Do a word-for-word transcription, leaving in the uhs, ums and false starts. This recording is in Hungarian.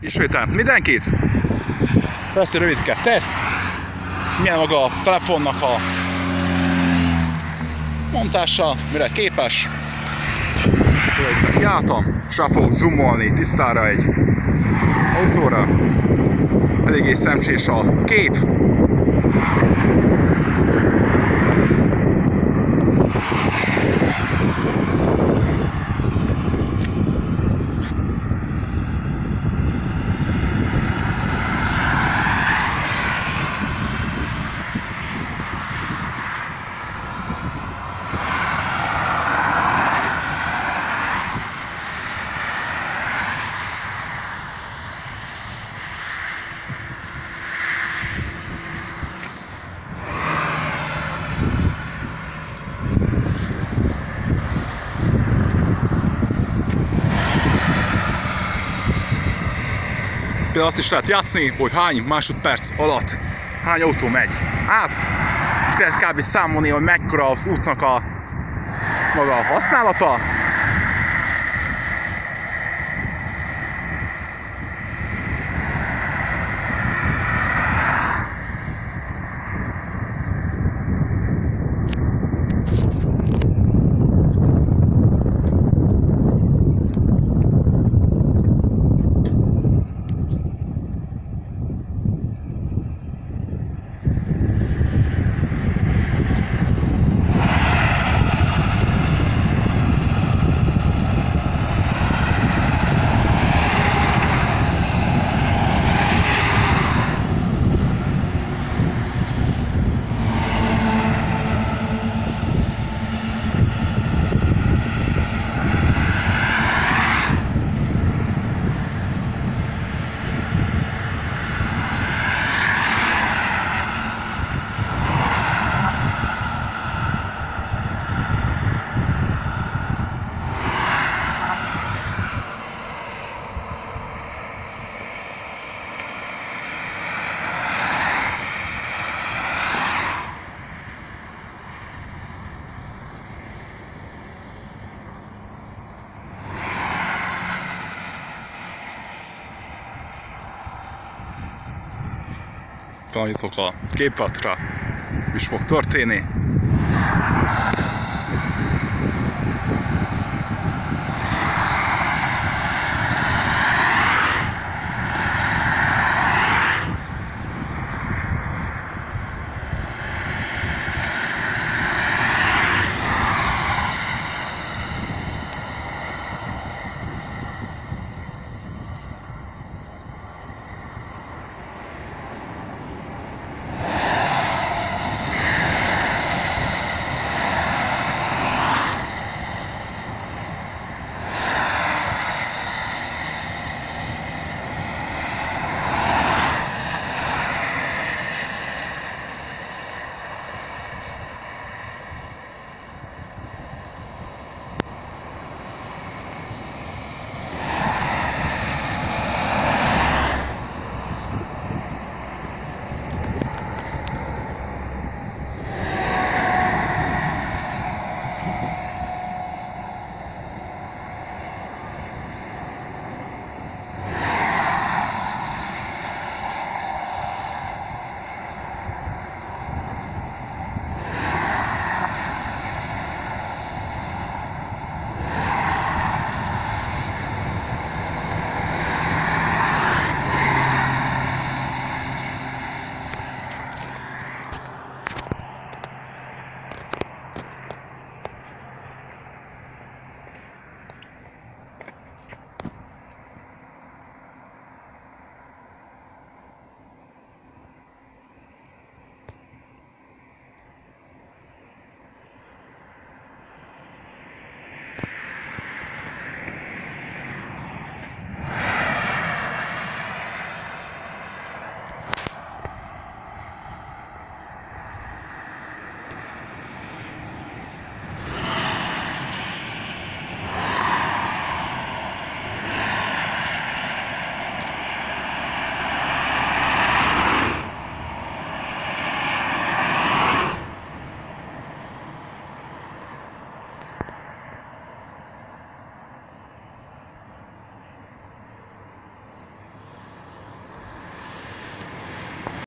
Ismételem mindenkit! Lesz egy rövidke teszt. Milyen maga a telefonnak a montása, mire képes. Kiálltam, és rá fogok zoomolni tisztára egy autóra. Eléggé szemcsés a kép. Például azt is lehet játszani, hogy hány másodperc alatt hány autó megy át. Tehát kb. Számolni, hogy mekkora az útnak a maga a használata. Tanítok a képfeltre, is fog történni.